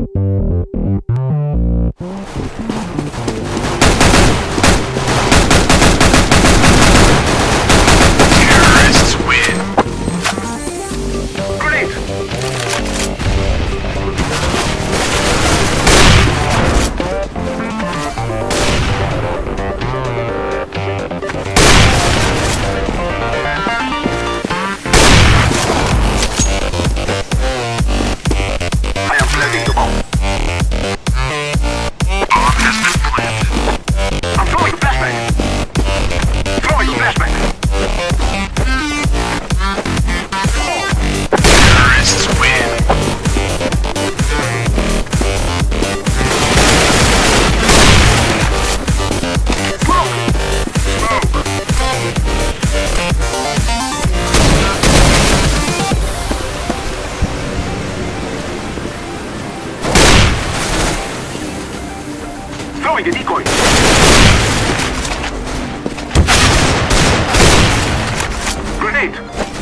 Throwing a decoy. Grenade.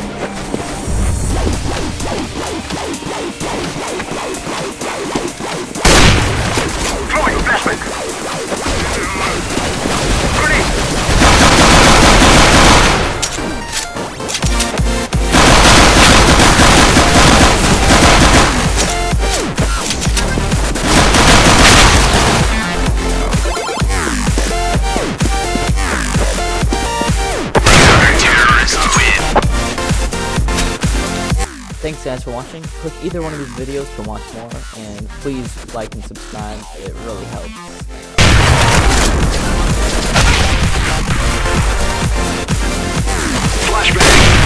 Throwing a flashbang. Grenade. Thanks guys for watching. Click either one of these videos to watch more, and please like and subscribe, it really helps. Flashbang.